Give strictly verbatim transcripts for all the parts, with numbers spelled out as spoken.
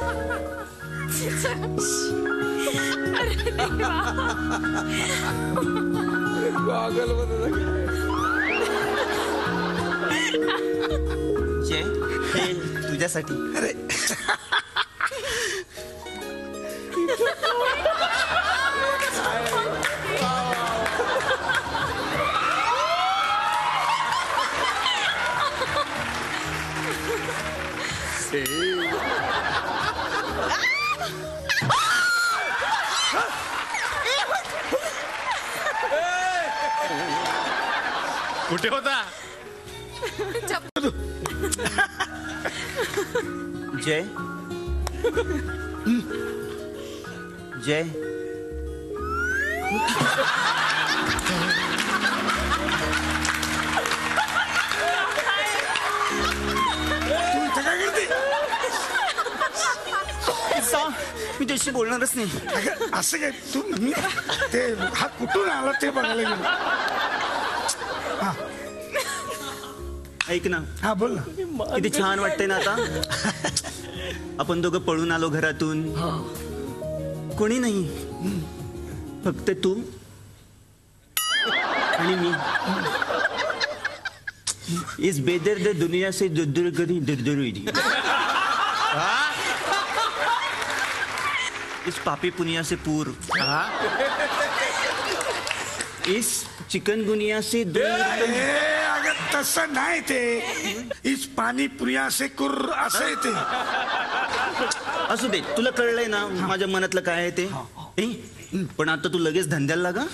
जय, हे तुझ्यासाठी. अरे कुठे होता? जय जय मी त्याशी बोलणारच नाही. असं काय तू मी ते हा कुठून आला ते बघायला गेलो. हा ऐक ना. हा बोल ना. किती छान वाटतंय ना आता. आपण दोघं पळून आलो घरातून. कोणी नाही, फक्त तू आणि मी. इस बेदर्द दुनिया से दुर्दुर करी दुर्दुर इस पापी पुनिया से पूर. इस चिकनगुनिया से दूर. अगं तसं नाही ते. इस पाणी पुरिया से कुर असं आहे ते. असू दे, तुला कळलंय ना माझ्या मनातलं काय आहे ते. ए, पण आता तू लगेच धंद्याला लागा.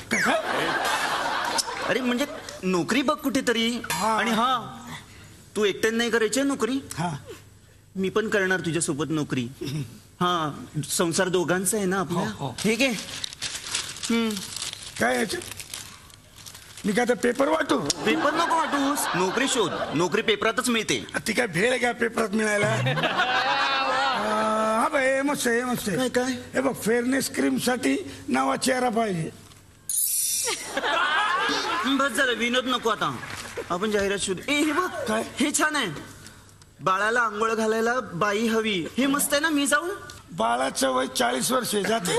अरे म्हणजे नोकरी बघ कुठेतरी. आणि हा तू एकट्याने नाही करायची नोकरी. मी पण करणार तुझ्यासोबत नोकरी. हा संसार दोघांचा आहे ना आपला. ठीक आहे. काय याच्यात मी काय पेपर वाटू. पेपर नको वाटूस, नोकरी शोध. नोकरी पेपरातच मिळते. ती काय भेळ काय पेपरात मिळायला. हा भाई मस्त आहे मस्त आहे. काय काय हे बघ, फेअरनेस क्रीम साठी नवा चेहरा पाहिजे. बस झालं, विनोद नको आता. आपण जाहिरात शोध. ए हे बघ काय, हे छान आहे. बाळाला आंघोळ घालायला बाई हवी. हे मस्त आहे ना. मी जाऊ. बाळाचं वय चाळीस वर्ष जाते.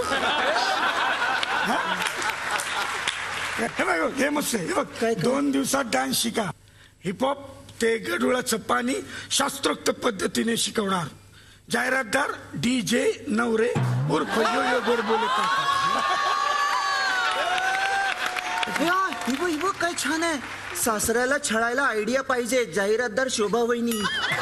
हे बघ हे मस्त आहे. हे बघ, दोन दिवसात डान्स शिका. हिपहॉप ते गडुळाचं पाणी शास्त्रोक्त पद्धतीने शिकवणार. जाहिरातदार डी जे नवरे उर्फ यो यो गोडबोले काका. ही बघ काय छान आहे. सासऱ्याला छळायला आयडिया पाहिजे. जाहिरातदार शोभा वहिनी.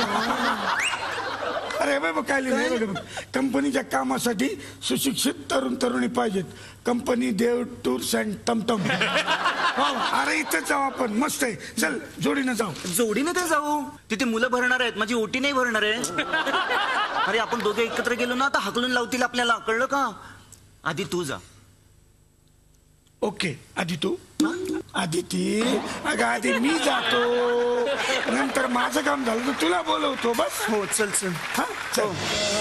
अरे बाबा काय लिहिलं. कंपनीच्या कामासाठी सुशिक्षित तरुण तरुणी पाहिजेत. कंपनी देव टूर्स अँड टमटम. अरे इथं जाऊ आपण. मस्त आहे. चल जोडीनं जाऊ. जोडीनं काय जाऊ. तिथे मुलं भरणार आहेत. माझी ओटी नाही भरणार आहे. अरे आपण दोघे एकत्र गेलो ना आता हाकलून लावतील आपल्याला. कळलं का. आधी तू जा. ओके आधी तू. आदिती अगं आधी मी जातो. नंतर माझं काम झालं तर तुला बोलवतो. बस. हो चल चल. हा चल.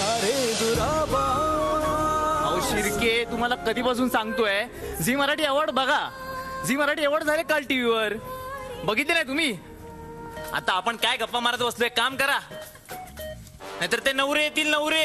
अहो शिर्के, तुम्हाला कधीपासून सांगतोय झी मराठी अवॉर्ड बघा. झी मराठी अवॉर्ड झाले काल टीव्हीवर. बघितले नाही तुम्ही. आता आपण काय गप्पा मारत बसलोय. काम करा, नाहीतर ते नवरे येतील. नवरे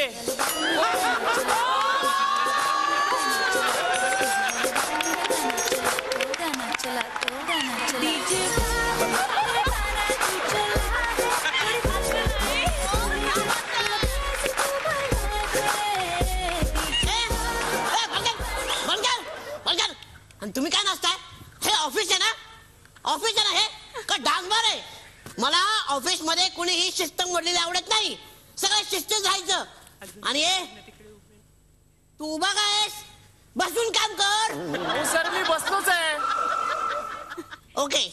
तुम्ही काय नाचताय. हे ऑफिस आहे ना. ऑफिस आहे ना हे का डान्स बार आहे. मला ऑफिस मध्ये कुणीही शिस्त मोडलेली आवडत नाही. सगळं शिस्त जायचं. आणि हे तू उभा काय बसून काम कर. सर मी बसलोच आहे. ओके.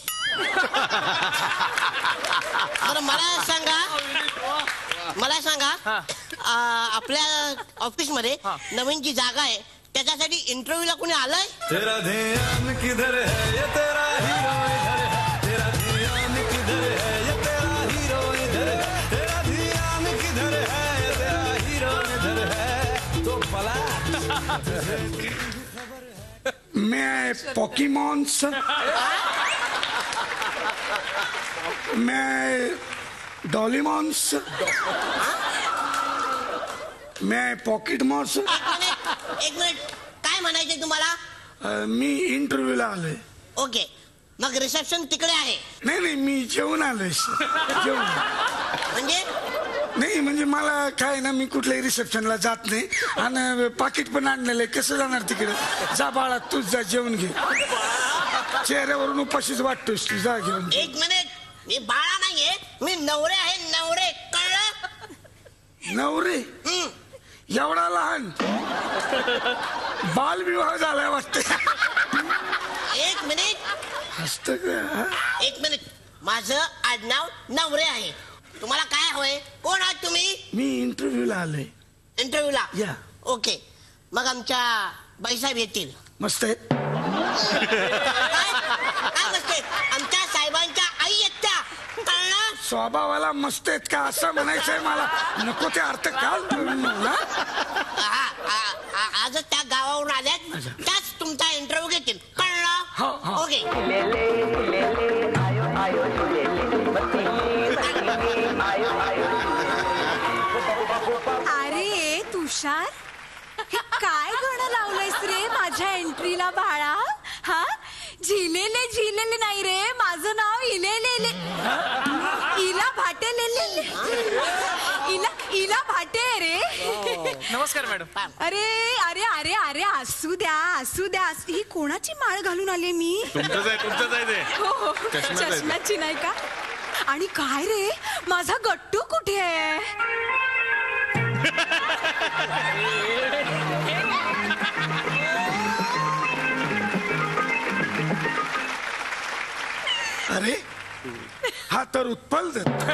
बरं मला सांगा मला सांगा आपल्या ऑफिस मध्ये नवीन जी जागा आहे त्याच्यासाठी इंटरव्ह्यूला कोणी आलंय. तेरा ध्यान किधर है ये तेरा हीरो इधर है. तेरा ध्यान किधर है ये तेरा हीरो इधर है. तेरा ध्यान किधर है ये तेरा हीरो इधर है. तो पला मैं पॉकीमॉन्स. मैं डॉलीमॉन्स. मी पॉकेट मॉर्स एक मिनिट एक मिनिट काय म्हणायचे तुम्हाला? मी इंटरव्ह्यूला आलोय. ओके, मग रिसेप्शन तिकडे आहे. नाही नाही मी जेवून आलोय जेवून. म्हणजे नाही म्हणजे मला काय ना मी कुठल्याही रिसेप्शनला जात नाही आणि पाकिट पण आणलेलं आहे. कसं जाणार तिकडे? जा बाळा तूच जा जेवण घे. चेहऱ्यावरून उपाशीच वाटतोस तू. जा घेऊन. एक मिनिट, मी बाळा नाहीये, मी नवरे आहे. नवरे, कळलं? नवरे हम्म. एवढा लहान बालविवाह झालाय वाटते. एक मिनिट हसत का? एक मिनिट माझं आडनाव नवरे आहे. तुम्हाला काय हवंय? कोण आहात तुम्ही? मी इंटरव्ह्यूला आलोय. इंटरव्ह्यूला? या. ओके, मग आमच्या बाईसाहेब येतील. मस्त आहे. काय काय मस्त आहेत? आमच्या साहेबांच्या आई आहेत त्या, कळलं? स्वभावाला मस्त आहेत का असं म्हणायचंय मला. नको ते अर्थ काल मला. हा, आ- आ- आजच त्या गावावरून आल्यात, त्याच तुमचा इंटरव्ह्यू घेतील, हो, हो. कळलं? ओके. अरे तुषार, हे काय गाणं लावलंयस रे माझ्या एंट्रीला बाळा? हा, झिलेले झिलेले नाही रे, माझं नाव इलेलेले. इला भाटे लेले. इला इला भाटे रे. नमस्कार मॅडम. अरे अरे अरे अरे असू द्या असू द्या. ही कोणाची माळ घालून आले मी? तुमचंच आहे तुमचंच आहे ते. हो हो, चष्म्याचं आहे. चष्म्याची नाही का? आणि काय रे, माझा गट्टू कुठे आहे? अरे हा तर उत्पल दत्त.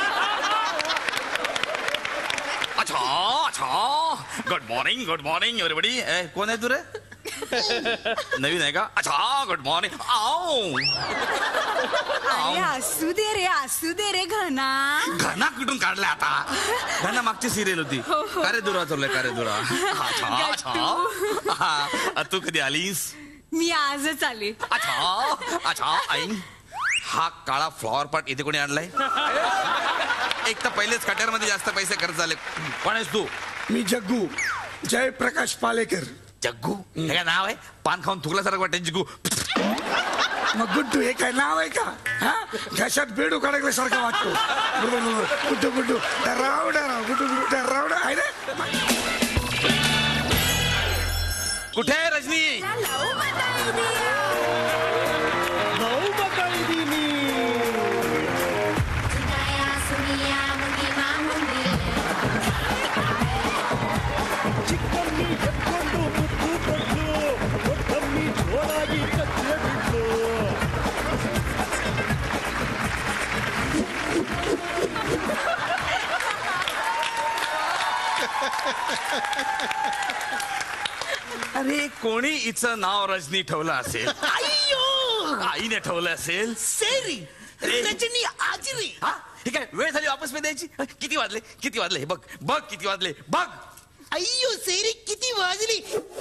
अच्छा अच्छा good morning good morning everybody. कोण आहे तू रे? नवीन आहे का? अच्छा गुड मॉर्निंग. आओ अरे असू दे रे असू दे रे घना. घना कुठून काढलाय आता? घना मागची सिरियल होती. हो, हो. कारे दुरा चाललंय कारे दुरा. अच्छा अच्छा हा, तू कधी आलीस? मी आजच आले. अच्छा अच्छा आई, हा काळा फ्लॉवर पॉट इथे कोणी आणलाय? एक तर पहिलेच कट्यारमध्ये जास्त पैसे खर्च झाले. कोण आहेस तू? मी जग्गू जयप्रकाश पालेकर. जग्गू हे काय नाव आहे? पान खाऊन थुकल्यासारखं वाटतं जग्गू. मग गुड्डू हे काय नाव आहे का? हा, घशात बेडू काढल्यासारखा वाटतो. गुड्डू गुड्डू डराव डराव गुड्डू गुड्डू डराव आहे ना. कुठे आहे रजनी? अरे कोणी हिचं नाव रजनी ठेवलं असेल? आईने ठेवलं असेल. सेरी रजनी आजरी. हा ठीक आहे, वेळ झाली वापस पे द्यायची. किती वाजले किती वाजले हे बघ बघ किती वाजले बघ. अय्यो सेरी किती वाजली?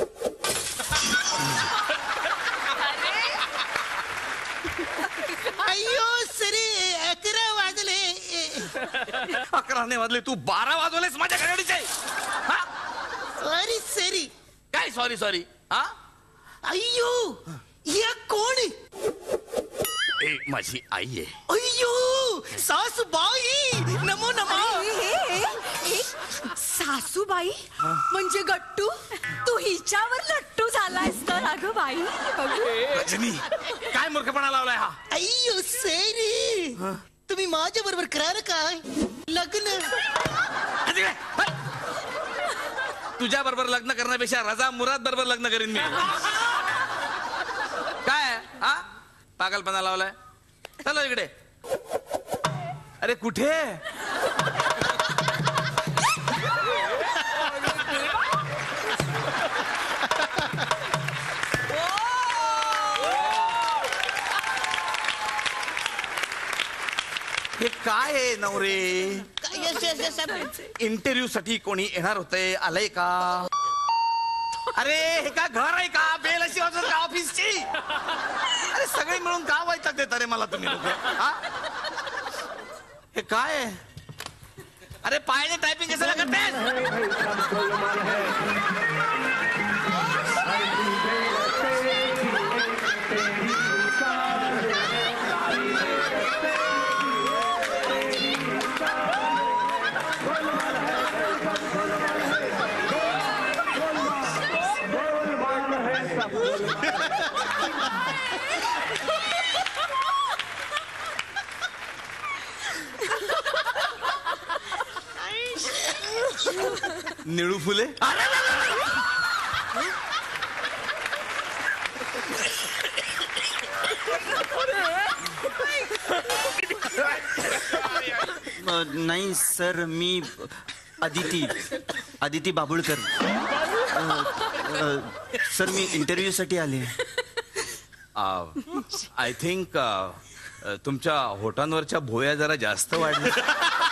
अय्यो सेरी अकरा वाजले. अकरा नाही वाजले, तू बारा वाजवलेस माझ्या घड्याळीचे. हा सॉरी सेरी. काय सॉरी सॉरी? हा अय्यो या कोण? ए माझी आई आहे. अय्यो सासूबाई, नमो नमो. हे, हे, हे, सासूबाई म्हणजे गट्टू? तू हिच्यावर लट्टू झालायस तर? अगं बाई बघू. रजनी काय मूर्खपणा लावलाय हा? अय्यो सेरी, तुम्ही माझ्या बरोबर करार काय? लग्न. तुझ्या बरोबर लग्न करण्यापेक्षा रजा मुराद बरोबर लग्न करीन मी. काय हा पागलपणा लावलाय? चला इकडे. अरे कुठे? हे काय आहे नवरे? Yes yes yes. इंटरव्ह्यू साठी कोणी येणार होते, आलंय का? अरे हे काय घर आहे का? बेल अशी वाजवत का ऑफिसची? अरे सगळे मिळून का वैताग देता रे मला तुम्ही लोक? हा? हे काय आहे? अरे पायाने टायपिंग कशाला करतेस? निळू फुले. अ, नाही सर, मी अदिती अदिती बाबुळकर. अ, अ, सर मी इंटरव्ह्यू साठी आले. आय थिंक तुमच्या होटांवरच्या भोया जरा जास्त वाढल्या.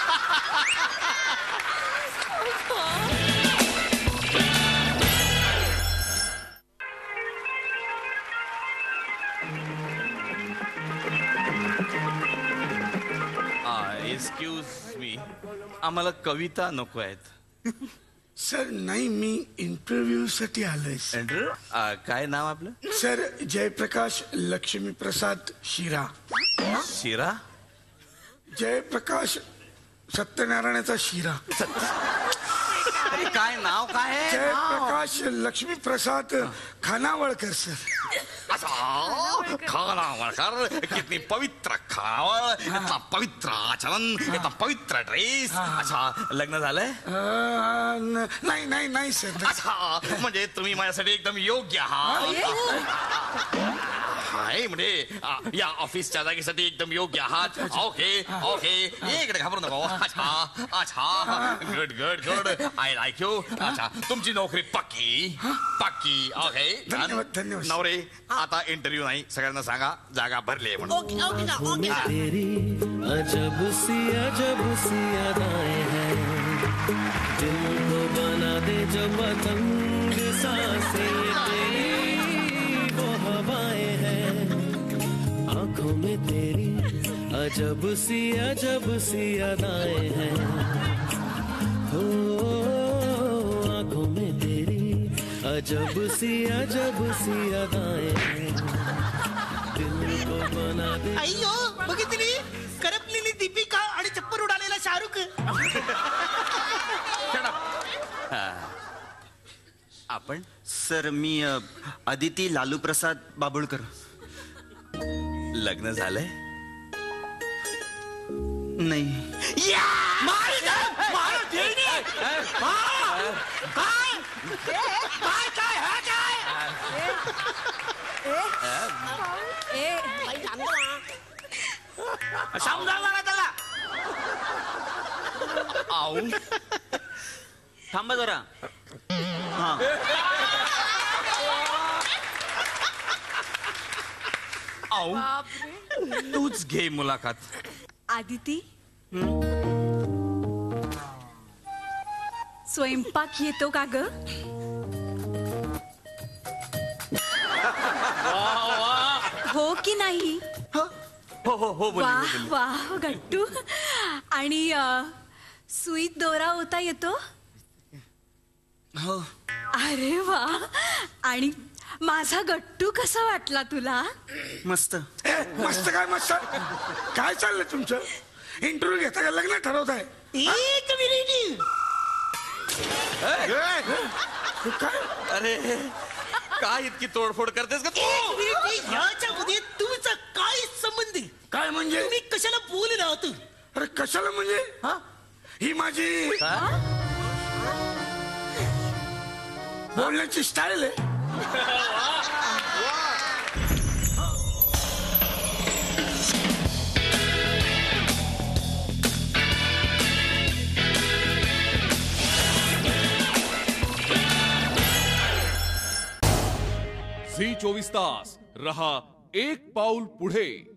एक्सक्यूज मी, आम्हाला कविता नको आहेत. सर नाही, मी इंटरव्ह्यू साठी आलोय. अँड्रू, आ, काय नाव आपलं? सर जयप्रकाश लक्ष्मी प्रसाद शिरा. शिरा? जयप्रकाश सत्यनारायणाचा शिरा. अरे काय नाव काय आहे? जयप्रकाश लक्ष्मी प्रसाद खानावळकर सर. अच्छा, खानावळकर, कितनी पवित्र खानावळ, इतना पवित्र आचरण, इतना पवित्र ड्रेस. अच्छा, लग्न झालंय? अं, न- नाही नाही नाही सर. अच्छा, म्हणजे तुम्ही माझ्यासाठी एकदम योग्य आहात. हाय, म्हणजे आ, या ऑफिसच्या जागेसाठी एकदम योग्य आहात. ओके ओके, इकडे घाबरू नको. अच्छा अच्छा, good good good, I like you. अच्छा, तुमची नोकरी पक्की पक्की. ओके, धन्यवाद, धन्यवाद. नवरे, आता इंटरव्ह्यू नाही, सगळ्यांना सांगा जागा भरली आहे म्हणून. ओके ओके का ओके का तेरी अजब सी अजब सी अदाएं हैं, दिल को बना दे जो पतंग सांसें, तेरी वो हवाएं हैं, आंखों में तेरी अजब सी अजब सी अदाएं हैं, हो आंखों में तेरी अजब सी अजब सी अदाएं हैं, दिल को बना दे. अय्यो बघितली करपलेली दीपिका आणि चप्पल उडालेला शाहरुख. आपण सर मी अ, अदिती लालू प्रसाद बाबुळकर. लग्न झालंय? नाही. ए समजावणार त्याला. आऊ, थांबा जरा. हा आऊ, तूच घे मुलाखत. आदिती, स्वयंपाक येतो का ग? हो की नाही? हो हो हो, बोल वा वा गट्टू. आणि अ, सुईत दोरा होता येतो? हो. अरे वा. आणि माझा गट्टू कसा वाटला तुला? मस्त. ए, मस्त काय मस्त काय चाललंय तुमचं? इंटरव्ह्यू घेता का लग्न ठरवताय? एक मिनिट. काय अरे काय इतकी तोडफोड करतेस का तू? एक मिनिट, ह्याच्या मध्ये तुमचा काय संबंध आहे? काय म्हणजे? तुम्ही कशाला बोलले आहात? अरे कशाला म्हणजे? ही माझी बोलण्याची स्टाईल आहे. झी चोवीस तास रहा एक पाऊल पुढे.